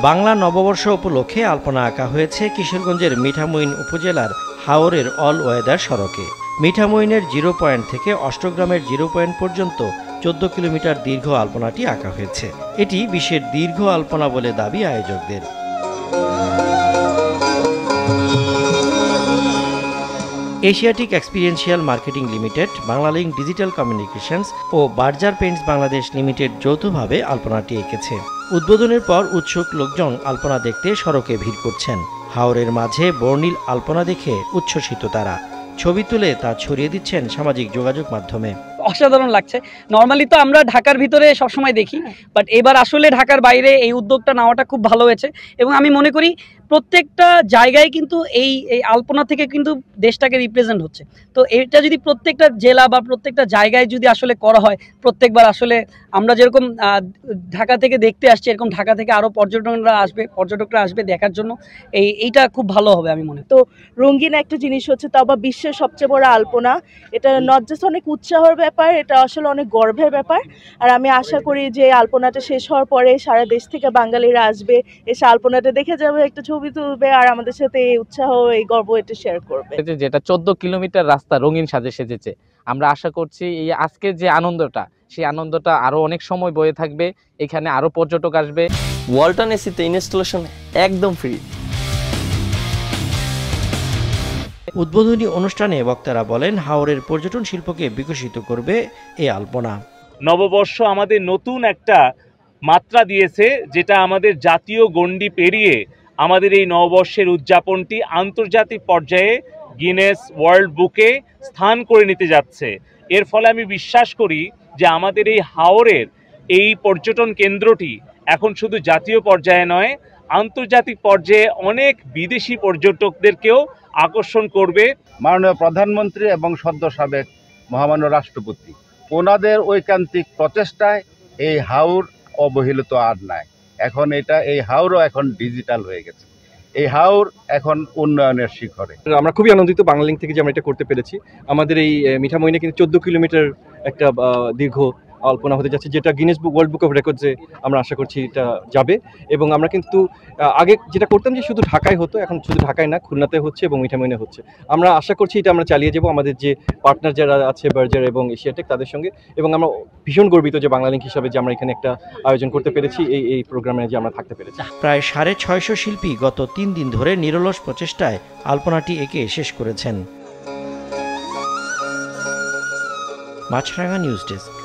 বাংলা নববর্ষ উপলক্ষে আলপনা আঁকা হয়েছে কিশোরগঞ্জের মিঠামইন উপজেলার হাওরের অল ওয়েদার সড়কে। মিঠামইনের 0 পয়েন্ট থেকে অষ্টগ্রামের 0 পয়েন্ট পর্যন্ত 14 কিলোমিটার দীর্ঘ আলপনাটি আঁকা হয়েছে। এটি বিশ্বের দীর্ঘ আলপনা বলে দাবি আয়োজকদের। Asiatic experiential marketing limited, Banglalink digital communications ও বার্জার পেইন্টস বাংলাদেশ লিমিটেড যৌথভাবে আলপনাটি এঁকেছে। উদ্বোধনের পর উৎসুক লোকজন আলপনা দেখতে সড়কে ভিড় করছেন। হাওরের মাঝে বর্ণিল আলপনা দেখে উচ্ছ্বসিত তারা। ছবি তুলে তা ছড়িয়ে দিচ্ছেন সামাজিক যোগাযোগ মাধ্যমে। অসাধারণ লাগছে। নর্মালি তো আমরা ঢাকার ভিতরে সবসময় দেখি, বাট এবার আসলে ঢাকার বাইরে এই উদ্যোগটা নেওয়াটা খুব ভালো হয়েছে এবং আমি মনে করি প্রত্যেকটা জায়গায় কিন্তু এই আলপনা থেকে কিন্তু দেশটাকে রিপ্রেজেন্ট হচ্ছে। তো এটা যদি প্রত্যেকটা জেলা বা প্রত্যেকটা জায়গায় যদি আসলে করা হয়, প্রত্যেকবার আসলে আমরা যেরকম ঢাকা থেকে দেখতে আসছি, এরকম ঢাকা থেকে আরও পর্যটকরা আসবে দেখার জন্য। এইটা খুব ভালো হবে আমি মনে। তো রঙিন একটা জিনিস হচ্ছে, তাও বা বিশ্বের সবচেয়ে বড় আলপনা। এটা নট জাস্ট অনেক উৎসাহের ব্যাপার, এটা আসলে অনেক গর্বের ব্যাপার। আর আমি আশা করি যে আলপনাটা শেষ হওয়ার পরে সারা দেশ থেকে বাঙালিরা আসবে, এসে আলপনাটা দেখে যাবে, একটা ছবি তুলবে আর আমাদের সাথে এই উৎসাহ এই গর্ব এটা শেয়ার করবে। যেটা 14 কিলোমিটার রাস্তা রঙিন সাজে সেজেছে। আমরা আশা করছি এই আজকের যে আনন্দটা, সেই আনন্দটা আরো অনেক সময় বয়ে থাকবে। এখানে আরো পর্যটক আসবে। ওয়ালটন এসিতে ইনস্টলেশন একদম ফ্রি। উদ্বোধনী অনুষ্ঠানে বক্তারা বলেন, হাওরের পর্যটন শিল্পকে বিকশিত করবে এই আলপনা। নববর্ষ আমাদের নতুন একটা মাত্রা দিয়েছে, যেটা আমাদের জাতীয় গণ্ডি পেরিয়ে আমাদের এই নববর্ষের উদযাপনটি আন্তর্জাতিক পর্যায়ে গিনেস ওয়ার্ল্ড বুকে স্থান করে নিতে যাচ্ছে। এর ফলে আমি বিশ্বাস করি যে আমাদের এই হাওরের এই পর্যটন কেন্দ্রটি এখন শুধু জাতীয় পর্যায়ে নয়, আন্তর্জাতিক পর্যায়ে অনেক বিদেশি পর্যটকদেরকেও আকর্ষণ করবে। মাননীয় প্রধানমন্ত্রী এবং সদ্য সাবেক মহামান্য রাষ্ট্রপতি, ওনাদের ঐকান্তিক প্রচেষ্টায় এই হাওর অবহেলিত আর নাই। এখন এই হাওরও এখন ডিজিটাল হয়ে গেছে। এই হাওর এখন উন্নয়নের শিখরে। আমরা খুবই আনন্দিত বাংলালিংক থেকে যে আমরা এটা করতে পেরেছি। আমাদের এই মিঠামইনে কিন্তু 14 কিলোমিটার একটা দীর্ঘ আলপনা হতে যাচ্ছে, যেটা গিনেস ওয়ার্ল্ড বুক অফ রেকর্ডসে আমরা আশা করছি এটা যাবে। এবং আমরা কিন্তু আগে যেটা করতাম যে শুধু ঢাকায় হতো, এখন শুধু ঢাকায় না, খুলনাতে হচ্ছে এবং মিঠামইনে হচ্ছে। আমরা আশা করছি এটা আমরা চালিয়ে যাব আমাদের যে পার্টনার যারা আছে বার্জার এবং এশিয়াটেক তাদের সঙ্গে। এবং আমরা ভীষণ গর্বিত যে বাংলালিংক হিসাবে যে আমরা এখানে একটা আয়োজন করতে পেরেছি, এই প্রোগ্রামে যে আমরা থাকতে পেরেছি। প্রায় 650 শিল্পী গত 3 দিন ধরে নিরলস প্রচেষ্টায় আলপনাটি এঁকে শেষ করেছেন। Maasranga news desk.